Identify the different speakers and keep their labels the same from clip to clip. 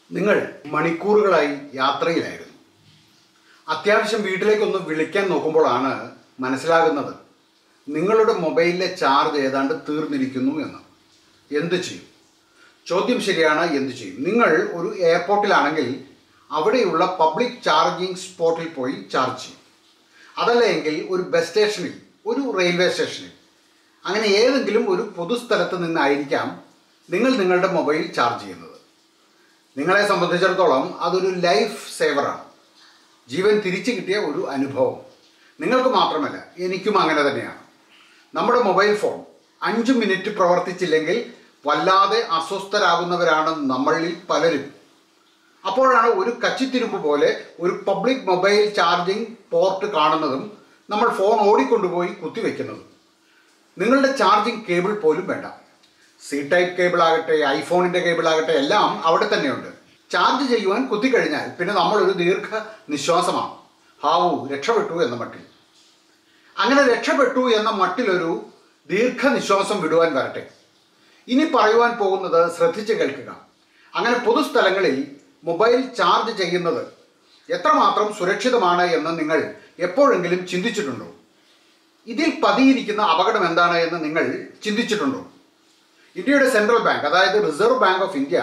Speaker 1: നിങ്ങൾ മണിക്കൂറുകളായി യാത്രയിലായിരുന്നു. അത്യാവശ്യം വീട്ടിലേക്കൊന്ന് വിളിക്കാൻ നോക്കുമ്പോഴാണ് മനസ്സിലാകുന്നത് നിങ്ങളുടെ മൊബൈലിലെ ചാർജ് ഏതാണ്ട് തീർന്നിരിക്കുന്നു എന്ന്. എന്തു ചെയ്യും? ചോദ്യം ശരിയാണ്, എന്തു ചെയ്യും? നിങ്ങൾ ഒരു എയർപോർട്ടിലാണെങ്കിൽ അവിടെയുള്ള പബ്ലിക് ചാർജിങ് സ്പോട്ടിൽ പോയി ചാർജ് ചെയ്യും. അതല്ല എങ്കിൽ ഒരു ബസ് സ്റ്റേഷനിൽ, ഒരു റെയിൽവേ സ്റ്റേഷനിൽ, അങ്ങനെ ഏതെങ്കിലും ഒരു പൊതുസ്ഥലത്ത് നിന്നായിരിക്കാം നിങ്ങൾ നിങ്ങളുടെ മൊബൈൽ ചാർജ് ചെയ്യുന്നത്. നിങ്ങളെ സംബന്ധിച്ചിടത്തോളം അതൊരു ലൈഫ് സേവറാണ്, ജീവൻ തിരിച്ചു കിട്ടിയ ഒരു അനുഭവം. നിങ്ങൾക്ക് മാത്രമല്ല, എനിക്കും അങ്ങനെ തന്നെയാണ്. നമ്മുടെ മൊബൈൽ ഫോൺ 5 മിനിറ്റ് പ്രവർത്തിച്ചില്ലെങ്കിൽ വല്ലാതെ അസ്വസ്ഥരാകുന്നവരാണ് നമ്മളിൽ പലരും. അപ്പോഴാണ് ഒരു കച്ചിത്തിരുമ്പ് പോലെ ഒരു പബ്ലിക് മൊബൈൽ ചാർജിങ് പോർട്ട് കാണുന്നതും നമ്മൾ ഫോൺ ഓടിക്കൊണ്ടുപോയി കുത്തിവെക്കുന്നതും. നിങ്ങളുടെ ചാർജിങ് കേബിൾ പോലും വേണ്ട. സി ടൈപ്പ് കേബിൾ ആകട്ടെ, ഐഫോണിൻ്റെ കേബിൾ ആകട്ടെ, എല്ലാം അവിടെ തന്നെയുണ്ട്. ചാർജ് ചെയ്യുവാൻ കുത്തിക്കഴിഞ്ഞാൽ പിന്നെ നമ്മളൊരു ദീർഘ നിശ്വാസമാണ്. ഹാവൂ, രക്ഷപ്പെട്ടു എന്ന മട്ടിൽ. അങ്ങനെ രക്ഷപ്പെട്ടു എന്ന മട്ടിലൊരു ദീർഘനിശ്വാസം വിടുവാൻ വരട്ടെ. ഇനി പറയുവാൻ പോകുന്നത് ശ്രദ്ധിച്ച് കേൾക്കുക. അങ്ങനെ പൊതുസ്ഥലങ്ങളിൽ മൊബൈൽ ചാർജ് ചെയ്യുന്നത് എത്രമാത്രം സുരക്ഷിതമാണ് എന്ന് നിങ്ങൾ എപ്പോഴെങ്കിലും ചിന്തിച്ചിട്ടുണ്ടോ? ഇതിൽ പതിയിരിക്കുന്ന അപകടം എന്താണ് എന്ന് നിങ്ങൾ ചിന്തിച്ചിട്ടുണ്ടോ? ഇന്ത്യയുടെ സെൻട്രൽ ബാങ്ക്, അതായത് റിസർവ് ബാങ്ക് ഓഫ് ഇന്ത്യ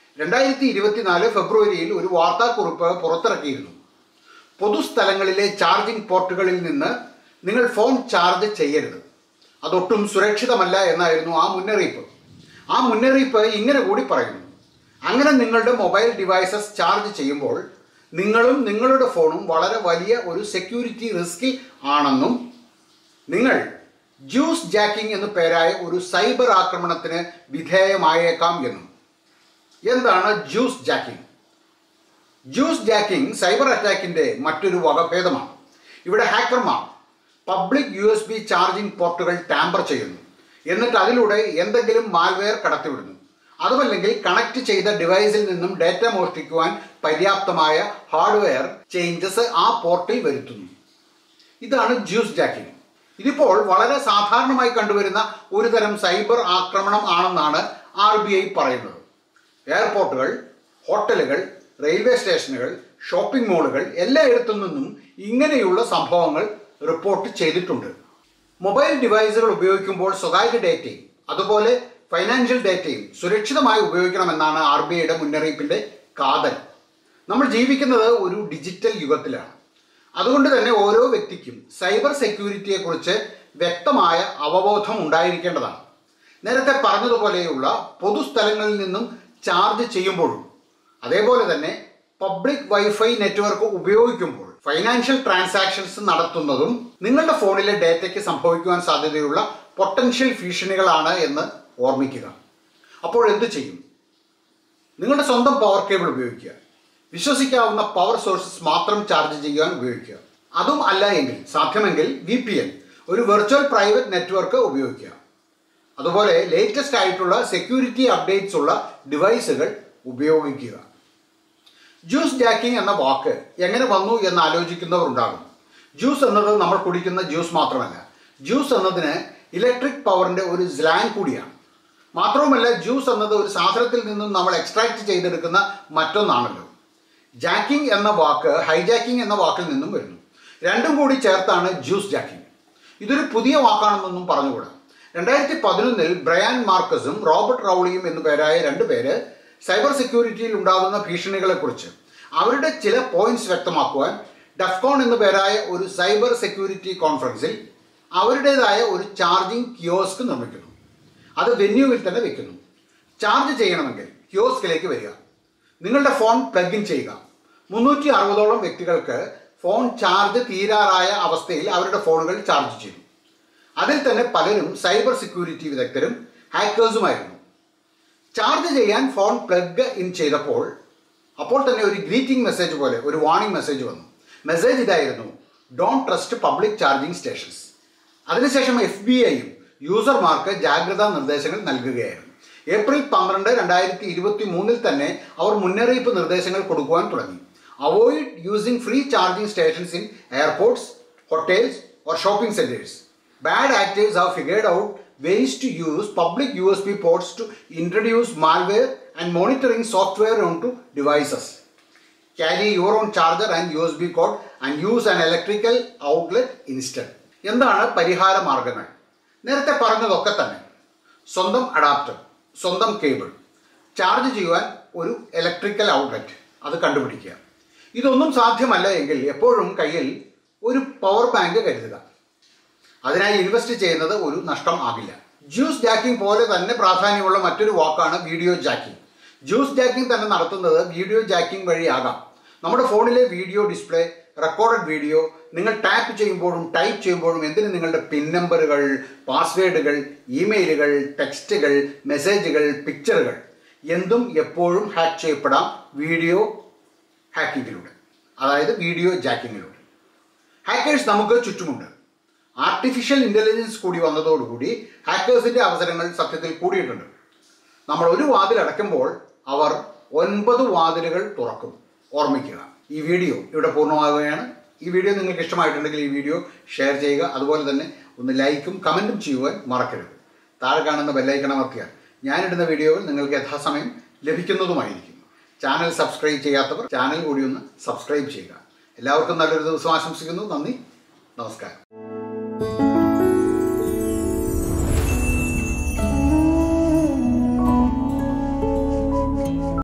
Speaker 1: 2024 ഫെബ്രുവരിയിൽ ഒരു വാർത്താക്കുറിപ്പ് പുറത്തിറക്കിയിരുന്നു. പൊതുസ്ഥലങ്ങളിലെ ചാർജിംഗ് പോർട്ടുകളിൽ നിന്ന് നിങ്ങൾ ഫോൺ ചാർജ് ചെയ്യരുത്, അതൊട്ടും സുരക്ഷിതമല്ല എന്നായിരുന്നു ആ മുന്നറിയിപ്പ്. ആ മുന്നറിയിപ്പ് ഇങ്ങനെ കൂടി പറയുന്നു: അങ്ങനെ നിങ്ങളുടെ മൊബൈൽ ഡിവൈസസ് ചാർജ് ചെയ്യുമ്പോൾ നിങ്ങളും നിങ്ങളുടെ ഫോണും വളരെ വലിയ ഒരു സെക്യൂരിറ്റി റിസ്കിൽ ആണെന്നും നിങ്ങൾ ജ്യൂസ് ജാക്കിംഗ് എന്നു പേരായ ഒരു സൈബർ ആക്രമണത്തിന് വിധേയമായേക്കാം എന്നും. എന്താണ് juice jacking? Juice jacking cyber അറ്റാക്കിൻ്റെ മറ്റൊരു വകഭേദമാണ്. ഇവിടെ ഹാക്കർമാർ പബ്ലിക് USB ചാർജിംഗ് പോർട്ടുകൾ ടാമ്പർ ചെയ്യുന്നു, എന്നിട്ട് അതിലൂടെ എന്തെങ്കിലും മാൽവെയർ കടത്തിവിടുന്നു. അതുമല്ലെങ്കിൽ കണക്ട് ചെയ്ത ഡിവൈസിൽ നിന്നും ഡാറ്റ മോഷ്ടിക്കുവാൻ പര്യാപ്തമായ ഹാർഡ്വെയർ ചേഞ്ചസ് ആ പോർട്ടിൽ വരുത്തുന്നു. ഇതാണ് ജ്യൂസ് ജാക്കിംഗ്. ഇതിപ്പോൾ വളരെ സാധാരണമായി കണ്ടുവരുന്ന ഒരു തരം സൈബർ ആക്രമണം ആണെന്നാണ് RBI പറയുന്നത്. എയർപോർട്ടുകൾ, ഹോട്ടലുകൾ, റെയിൽവേ സ്റ്റേഷനുകൾ, ഷോപ്പിംഗ് മോളുകൾ എല്ലായിടത്തു നിന്നും ഇങ്ങനെയുള്ള സംഭവങ്ങൾ റിപ്പോർട്ട് ചെയ്തിട്ടുണ്ട്. മൊബൈൽ ഡിവൈസുകൾ ഉപയോഗിക്കുമ്പോൾ സ്വകാര്യ ഡേറ്റയും അതുപോലെ ഫൈനാൻഷ്യൽ ഡേറ്റയും സുരക്ഷിതമായി ഉപയോഗിക്കണമെന്നാണ് RBIയുടെ മുന്നറിയിപ്പിൻ്റെ കാതൽ. നമ്മൾ ജീവിക്കുന്നത് ഒരു ഡിജിറ്റൽ യുഗത്തിലാണ്. അതുകൊണ്ട് തന്നെ ഓരോ വ്യക്തിക്കും സൈബർ സെക്യൂരിറ്റിയെക്കുറിച്ച് വ്യക്തമായ അവബോധം ഉണ്ടായിരിക്കേണ്ടതാണ്. നേരത്തെ പറഞ്ഞതുപോലെയുള്ള പൊതുസ്ഥലങ്ങളിൽ നിന്നും ചാർജ് ചെയ്യുമ്പോഴും അതേപോലെ തന്നെ പബ്ലിക് വൈഫൈ നെറ്റ്വർക്ക് ഉപയോഗിക്കുമ്പോൾ ഫൈനാൻഷ്യൽ ട്രാൻസാക്ഷൻസ് നടത്തുന്നതും നിങ്ങളുടെ ഫോണിലെ ഡേറ്റയ്ക്ക് സംഭവിക്കുവാൻ സാധ്യതയുള്ള പൊട്ടൻഷ്യൽ ഭീഷണികളാണ് എന്ന് ഓർമ്മിക്കുക. അപ്പോൾ എന്തു ചെയ്യും? നിങ്ങളുടെ സ്വന്തം പവർ കേബിൾ ഉപയോഗിക്കുക. വിശ്വസിക്കാവുന്ന പവർ സോഴ്സസ് മാത്രം ചാർജ് ചെയ്യുവാൻ ഉപയോഗിക്കുക. അതും അല്ല എങ്കിൽ സാധ്യമെങ്കിൽ VPN, ഒരു വെർച്വൽ പ്രൈവറ്റ് നെറ്റ്വർക്ക് ഉപയോഗിക്കുക. അതുപോലെ ലേറ്റസ്റ്റ് ആയിട്ടുള്ള സെക്യൂരിറ്റി അപ്ഡേറ്റ്സ് ഉള്ള ഡിവൈസുകൾ ഉപയോഗിക്കുക. ജ്യൂസ് ജാക്കിംഗ് എന്ന വാക്ക് എങ്ങനെ വന്നു എന്ന് ആലോചിക്കുന്നവർ ഉണ്ടാകും. ജ്യൂസ് എന്നത് നമ്മൾ കുടിക്കുന്ന ജ്യൂസ് മാത്രമല്ല, ജ്യൂസ് എന്നതിന് ഇലക്ട്രിക് പവറിൻ്റെ ഒരു സ്ലാങ് കൂടിയാണ്. മാത്രവുമല്ല, ജ്യൂസ് എന്നത് ഒരു സാധനത്തിൽ നിന്നും നമ്മൾ എക്സ്ട്രാക്ട് ചെയ്തെടുക്കുന്ന മറ്റൊന്നാണല്ലോ. ജാക്കിംഗ് എന്ന വാക്ക് ഹൈജാക്കിംഗ് എന്ന വാക്കിൽ നിന്നും വരുന്നു. രണ്ടും കൂടി ചേർത്താണ് ജ്യൂസ് ജാക്കിംഗ്. ഇതൊരു പുതിയ വാക്കാണെന്നൊന്നും പറഞ്ഞുകൂടാ. 2011 ബ്രയാൻ മാർക്കസും റോബർട്ട് റൗളിയും എന്നു പേരായ 2 പേര് സൈബർ സെക്യൂരിറ്റിയിൽ ഉണ്ടാകുന്ന ഭീഷണികളെക്കുറിച്ച് അവരുടെ ചില പോയിന്റ്സ് വ്യക്തമാക്കുവാൻ ഡഫ്കോൺ എന്നു പേരായ ഒരു സൈബർ സെക്യൂരിറ്റി കോൺഫറൻസിൽ അവരുടേതായ ഒരു ചാർജിംഗ് കിയോസ്ക് നിർമ്മിക്കുന്നു. അത് വെന്യൂവിൽ തന്നെ വെക്കുന്നു. ചാർജ് ചെയ്യണമെങ്കിൽ കിയോസ്കിലേക്ക് വരിക, നിങ്ങളുടെ ഫോൺ പ്ലഗ് ഇൻ ചെയ്യുക. 360ഓളം വ്യക്തികൾക്ക് ഫോൺ ചാർജ് തീരാറായ അവസ്ഥയിൽ അവരുടെ ഫോണുകൾ ചാർജ് ചെയ്തു. അതിൽ തന്നെ പലരും സൈബർ സെക്യൂരിറ്റി വിദഗ്ധരും ഹാക്കേഴ്സുമായിരുന്നു. ചാർജ് ചെയ്യാൻ ഫോൺ പ്ലഗ് ഇൻ ചെയ്തപ്പോൾ അപ്പോൾ തന്നെ ഒരു ഗ്രീറ്റിംഗ് മെസ്സേജ് പോലെ ഒരു വാർണിംഗ് മെസ്സേജ് വന്നു. മെസ്സേജ് ഇതായിരുന്നു: don't trust public charging stations. അതിനുശേഷം FBI-യും യൂസർമാർക്ക് ജാഗ്രതാ നിർദ്ദേശങ്ങൾ നൽകുകയായിരുന്നു. ഏപ്രിൽ 12, 2023 തന്നെ അവർ മുന്നറിയിപ്പ് നിർദ്ദേശങ്ങൾ കൊടുക്കുവാൻ തുടങ്ങി. Avoid using free charging stations in airports, hotels or shopping centres. Bad actors have figured out ways to use public USB ports to introduce malware and monitoring software onto devices. Carry your own charger and USB cord and use an electrical outlet instead. എന്താണ് പരിഹാര മാർഗങ്ങൾ? നേരത്തെ പറഞ്ഞതൊക്കെ തന്നെ. സ്വന്തം adapter, സ്വന്തം cable, charge ചെയ്യുവാൻ ഒരു ഇലക്ട്രിക്കൽ ഔട്ട്ലെറ്റ് അത് കണ്ടുപിടിക്കുക. ഇതൊന്നും സാധ്യമല്ല എങ്കിൽ എപ്പോഴും കയ്യിൽ ഒരു പവർ ബാങ്ക് കരുതുക. അതിനായി ഇൻവെസ്റ്റ് ചെയ്യുന്നത് ഒരു നഷ്ടം ആകില്ല. ജ്യൂസ് ജാക്കിംഗ് പോലെ തന്നെ പ്രാധാന്യമുള്ള മറ്റൊരു വാക്കാണ് വീഡിയോ ജാക്കിംഗ്. ജ്യൂസ് ജാക്കിംഗ് തന്നെ നടത്തുന്നത് വീഡിയോ ജാക്കിംഗ് വഴിയാകാം. നമ്മുടെ ഫോണിലെ വീഡിയോ ഡിസ്പ്ലേ, റെക്കോർഡഡ് വീഡിയോ നിങ്ങൾ ടാപ്പ് ചെയ്യുമ്പോഴും ടൈപ്പ് ചെയ്യുമ്പോഴും എന്തിന് നിങ്ങളുടെ പിൻ നമ്പറുകൾ, പാസ്വേഡുകൾ, ഇമെയിലുകൾ, ടെക്സ്റ്റുകൾ, മെസ്സേജുകൾ, പിക്ചറുകൾ എന്തും എപ്പോഴും ഹാക്ക് ചെയ്യപ്പെടാം വീഡിയോ ഹാക്കിങ്ങിലൂടെ, അതായത് വീഡിയോ ജാക്കിങ്ങിലൂടെ. ഹാക്കേഴ്സ് നമുക്ക് ചുറ്റുമുണ്ട്. ആർട്ടിഫിഷ്യൽ ഇൻ്റലിജൻസ് കൂടി വന്നതോടുകൂടി ഹാക്കേഴ്സിൻ്റെ അവസരങ്ങൾ സത്യത്തിൽ കൂടിയിട്ടുണ്ട്. നമ്മൾ ഒരു വാതിൽ അടയ്ക്കുമ്പോൾ അവർ 9 വാതിലുകൾ തുറക്കും. ഓർമ്മിക്കുക. ഈ വീഡിയോ ഇവിടെ പൂർണ്ണമാകുകയാണ്. ഈ വീഡിയോ നിങ്ങൾക്ക് ഇഷ്ടമായിട്ടുണ്ടെങ്കിൽ ഈ വീഡിയോ ഷെയർ ചെയ്യുക. അതുപോലെ തന്നെ ഒന്ന് ലൈക്കും കമൻറ്റും ചെയ്യുവാൻ മറക്കരുത്. താഴെ കാണുന്ന ബെല്ലൈക്കൺ അമർത്തിയാൽ ഞാനിടുന്ന വീഡിയോകൾ നിങ്ങൾക്ക് യഥാസമയം ലഭിക്കുന്നതുമായിരിക്കും. ചാനൽ സബ്സ്ക്രൈബ് ചെയ്യാത്തവർ ചാനൽ കൂടി ഒന്ന് സബ്സ്ക്രൈബ് ചെയ്യുക. എല്ലാവർക്കും നല്ലൊരു ദിവസം ആശംസിക്കുന്നു. നന്ദി, നമസ്കാരം.